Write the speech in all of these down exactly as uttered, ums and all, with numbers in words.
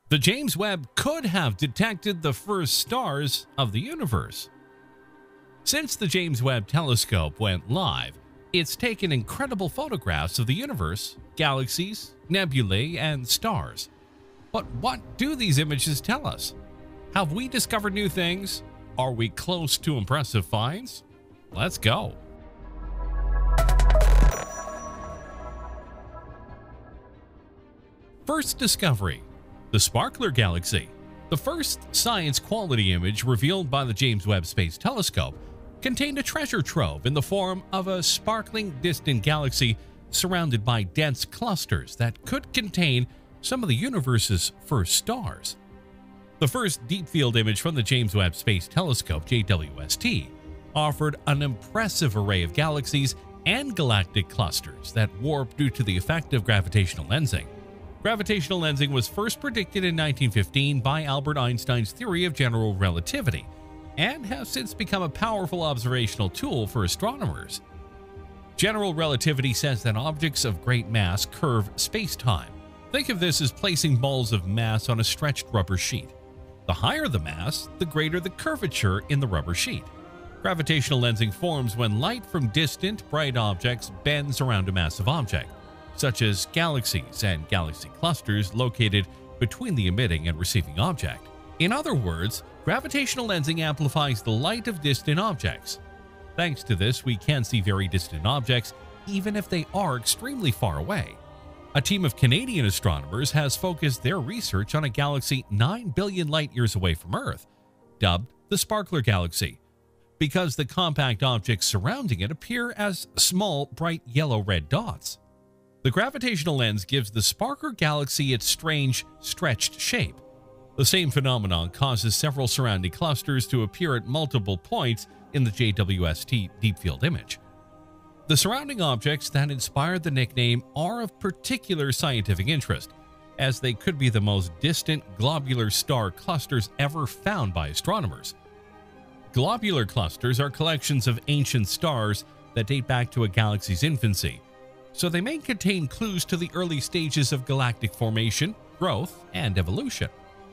The James Webb could have detected the first stars of the universe. Since the James Webb Telescope went live, it's taken incredible photographs of the universe, galaxies, nebulae, and stars. But what do these images tell us? Have we discovered new things? Are we close to impressive finds? Let's go. First discovery: the Sparkler Galaxy. The first science-quality image revealed by the James Webb Space Telescope contained a treasure trove in the form of a sparkling distant galaxy surrounded by dense clusters that could contain some of the universe's first stars. The first deep-field image from the James Webb Space Telescope, J W S T, offered an impressive array of galaxies and galactic clusters that warp due to the effect of gravitational lensing. Gravitational lensing was first predicted in nineteen fifteen by Albert Einstein's theory of general relativity and has since become a powerful observational tool for astronomers. General relativity says that objects of great mass curve space-time. Think of this as placing balls of mass on a stretched rubber sheet. The higher the mass, the greater the curvature in the rubber sheet. Gravitational lensing forms when light from distant, bright objects bends around a massive object, such as galaxies and galaxy clusters located between the emitting and receiving object. In other words, gravitational lensing amplifies the light of distant objects. Thanks to this, we can see very distant objects even if they are extremely far away. A team of Canadian astronomers has focused their research on a galaxy nine billion light-years away from Earth, dubbed the Sparkler Galaxy, because the compact objects surrounding it appear as small, bright yellow-red dots. The gravitational lens gives the Sparkler Galaxy its strange, stretched shape. The same phenomenon causes several surrounding clusters to appear at multiple points in the J W S T deep field image. The surrounding objects that inspired the nickname are of particular scientific interest, as they could be the most distant globular star clusters ever found by astronomers. Globular clusters are collections of ancient stars that date back to a galaxy's infancy, so they may contain clues to the early stages of galactic formation, growth, and evolution.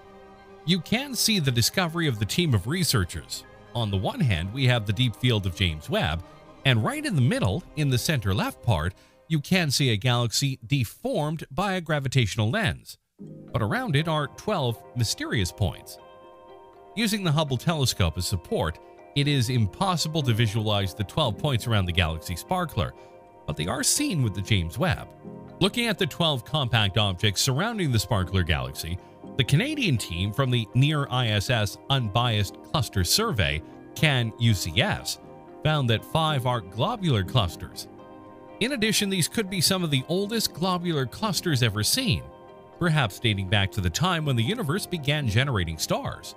You can see the discovery of the team of researchers. On the one hand, we have the deep field of James Webb, and right in the middle, in the center left part, you can see a galaxy deformed by a gravitational lens, but around it are twelve mysterious points. Using the Hubble telescope as support, it is impossible to visualize the twelve points around the galaxy Sparkler, but they are seen with the James Webb. Looking at the twelve compact objects surrounding the Sparkler Galaxy, the Canadian team from the Near I S S Unbiased Cluster Survey, CAN U C S, found that five are globular clusters. In addition, these could be some of the oldest globular clusters ever seen, perhaps dating back to the time when the universe began generating stars.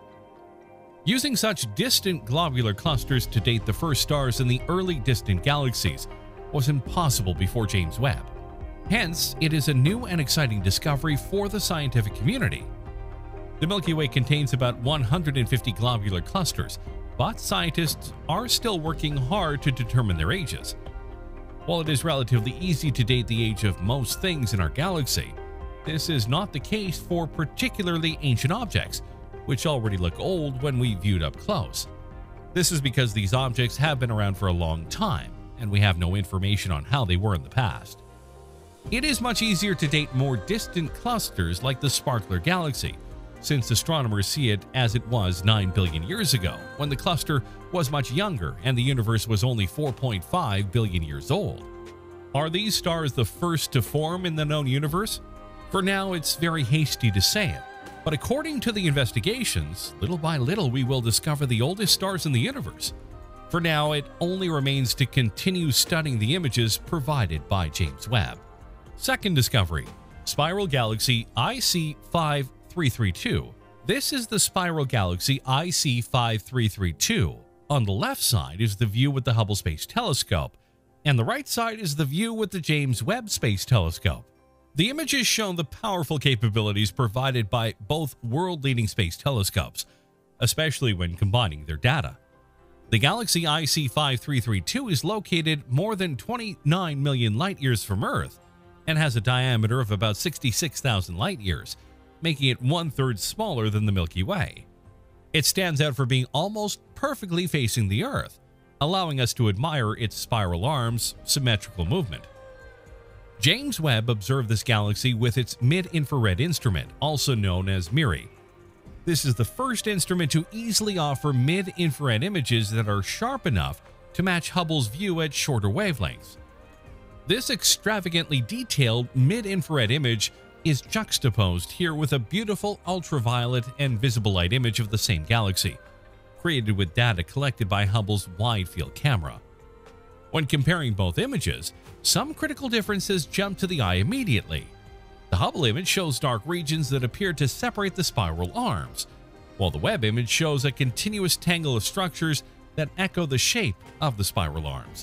Using such distant globular clusters to date the first stars in the early distant galaxies was impossible before James Webb. Hence, it is a new and exciting discovery for the scientific community. The Milky Way contains about one hundred fifty globular clusters, but scientists are still working hard to determine their ages. While it is relatively easy to date the age of most things in our galaxy, this is not the case for particularly ancient objects, which already look old when we viewed up close. This is because these objects have been around for a long time, and we have no information on how they were in the past. It is much easier to date more distant clusters like the Sparkler Galaxy, since astronomers see it as it was nine billion years ago, when the cluster was much younger and the universe was only four point five billion years old. Are these stars the first to form in the known universe? For now, it's very hasty to say it, but according to the investigations, little by little we will discover the oldest stars in the universe. For now, it only remains to continue studying the images provided by James Webb. Second discovery: Spiral Galaxy I C five three three two. This is the Spiral Galaxy I C five three three two. On the left side is the view with the Hubble Space Telescope, and the right side is the view with the James Webb Space Telescope. The images show the powerful capabilities provided by both world-leading space telescopes, especially when combining their data. The galaxy I C five three three two is located more than twenty-nine million light-years from Earth and has a diameter of about sixty-six thousand light-years, making it one-third smaller than the Milky Way. It stands out for being almost perfectly facing the Earth, allowing us to admire its spiral arms' symmetrical movement. James Webb observed this galaxy with its mid-infrared instrument, also known as MIRI. This is the first instrument to easily offer mid-infrared images that are sharp enough to match Hubble's view at shorter wavelengths. This extravagantly detailed mid-infrared image is juxtaposed here with a beautiful ultraviolet and visible light image of the same galaxy, created with data collected by Hubble's wide-field camera. When comparing both images, some critical differences jump to the eye immediately. The Hubble image shows dark regions that appear to separate the spiral arms, while the Webb image shows a continuous tangle of structures that echo the shape of the spiral arms.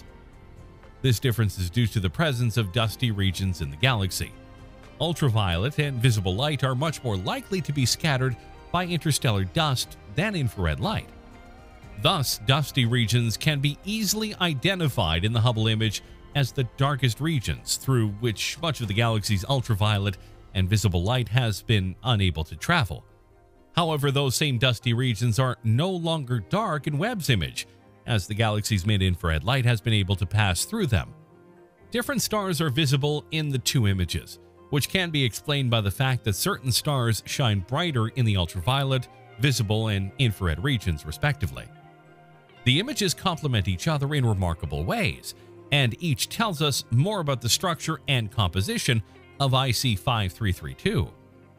This difference is due to the presence of dusty regions in the galaxy. Ultraviolet and visible light are much more likely to be scattered by interstellar dust than infrared light. Thus, dusty regions can be easily identified in the Hubble image as the darkest regions through which much of the galaxy's ultraviolet and visible light has been unable to travel. However, those same dusty regions are no longer dark in Webb's image, as the galaxy's mid-infrared light has been able to pass through them. Different stars are visible in the two images, which can be explained by the fact that certain stars shine brighter in the ultraviolet, visible, and infrared regions, respectively. The images complement each other in remarkable ways, and each tells us more about the structure and composition of I C five three three two.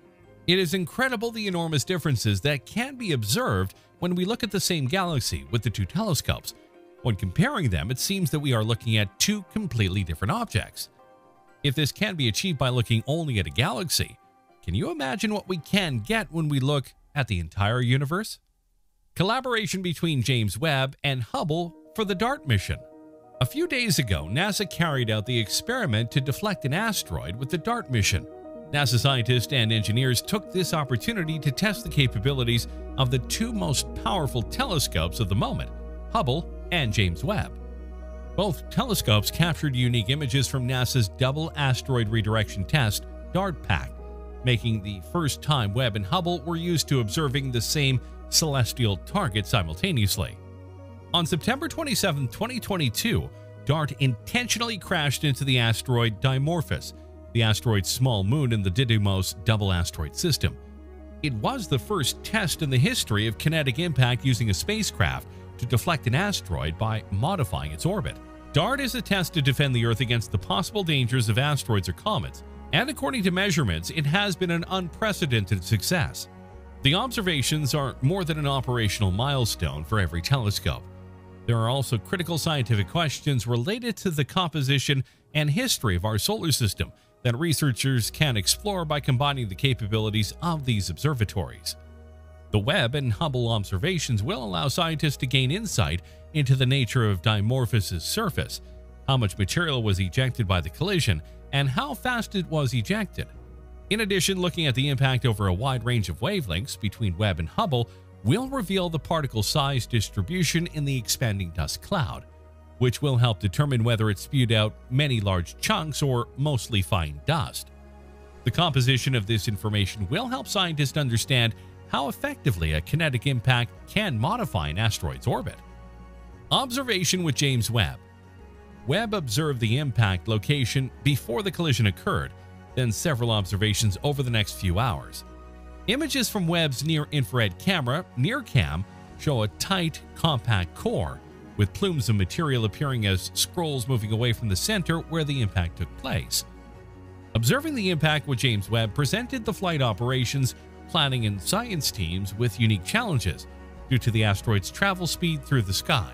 It is incredible the enormous differences that can be observed when we look at the same galaxy with the two telescopes. When comparing them, it seems that we are looking at two completely different objects. If this can be achieved by looking only at a galaxy, can you imagine what we can get when we look at the entire universe? Collaboration between James Webb and Hubble for the DART mission. A few days ago, NASA carried out the experiment to deflect an asteroid with the DART mission. NASA scientists and engineers took this opportunity to test the capabilities of the two most powerful telescopes of the moment, Hubble and James Webb. Both telescopes captured unique images from NASA's Double Asteroid Redirection Test, DART pact, making the first time Webb and Hubble were used to observing the same celestial target simultaneously. On September twenty-seventh, twenty twenty-two, DART intentionally crashed into the asteroid Dimorphos, the asteroid's small moon in the Didymos double asteroid system. It was the first test in the history of kinetic impact using a spacecraft to deflect an asteroid by modifying its orbit. DART is a test to defend the Earth against the possible dangers of asteroids or comets, and according to measurements, it has been an unprecedented success. The observations are more than an operational milestone for every telescope. There are also critical scientific questions related to the composition and history of our solar system that researchers can explore by combining the capabilities of these observatories. The Webb and Hubble observations will allow scientists to gain insight into the nature of Dimorphos' surface, how much material was ejected by the collision, and how fast it was ejected. In addition, looking at the impact over a wide range of wavelengths between Webb and Hubble will reveal the particle size distribution in the expanding dust cloud, which will help determine whether it spewed out many large chunks or mostly fine dust. The composition of this information will help scientists understand how effectively a kinetic impact can modify an asteroid's orbit. Observation with James Webb. Webb observed the impact location before the collision occurred, then several observations over the next few hours. Images from Webb's near-infrared camera, NIRCam, show a tight, compact core, with plumes of material appearing as scrolls moving away from the center where the impact took place. Observing the impact with James Webb presented the flight operations, planning, and science teams with unique challenges due to the asteroid's travel speed through the sky.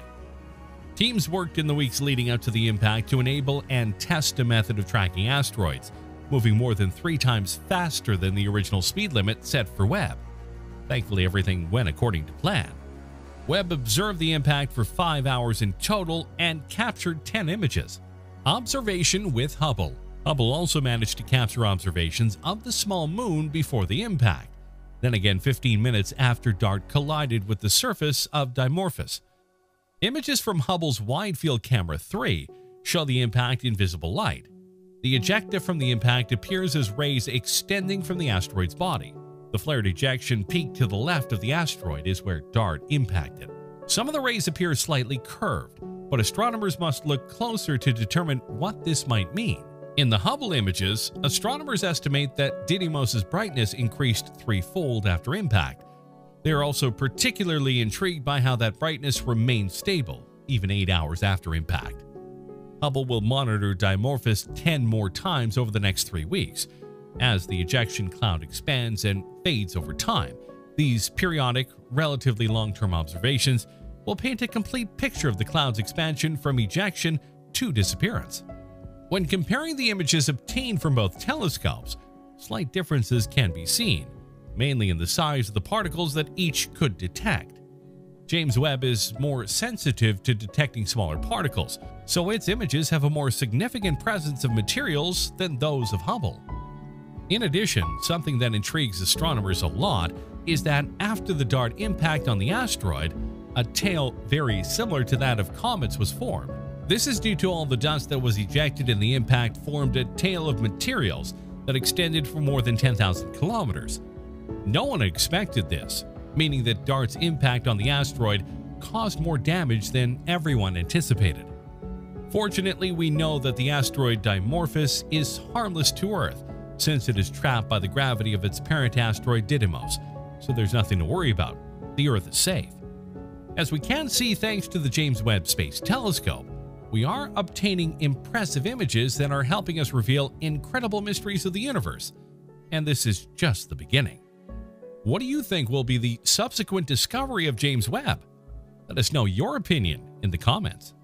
Teams worked in the weeks leading up to the impact to enable and test a method of tracking asteroids, moving more than three times faster than the original speed limit set for Webb. Thankfully, everything went according to plan. Webb observed the impact for five hours in total and captured ten images. Observation with Hubble. Hubble also managed to capture observations of the small moon before the impact, then again fifteen minutes after DART collided with the surface of Dimorphos. Images from Hubble's Wide Field Camera three show the impact in visible light. The ejecta from the impact appears as rays extending from the asteroid's body. The flared ejection peak to the left of the asteroid is where DART impacted. Some of the rays appear slightly curved, but astronomers must look closer to determine what this might mean. In the Hubble images, astronomers estimate that Didymos's brightness increased threefold after impact. They are also particularly intrigued by how that brightness remained stable, even eight hours after impact. Hubble will monitor Dimorphos ten more times over the next three weeks. As the ejection cloud expands and fades over time, these periodic, relatively long-term observations will paint a complete picture of the cloud's expansion from ejection to disappearance. When comparing the images obtained from both telescopes, slight differences can be seen, mainly in the size of the particles that each could detect. James Webb is more sensitive to detecting smaller particles, so its images have a more significant presence of materials than those of Hubble. In addition, something that intrigues astronomers a lot is that after the DART impact on the asteroid, a tail very similar to that of comets was formed. This is due to all the dust that was ejected in the impact formed a tail of materials that extended for more than ten thousand kilometers. No one expected this, meaning that DART's impact on the asteroid caused more damage than everyone anticipated. Fortunately, we know that the asteroid Dimorphos is harmless to Earth, since it is trapped by the gravity of its parent asteroid Didymos, so there's nothing to worry about. The Earth is safe. As we can see thanks to the James Webb Space Telescope, we are obtaining impressive images that are helping us reveal incredible mysteries of the universe. And this is just the beginning. What do you think will be the subsequent discovery of James Webb? Let us know your opinion in the comments.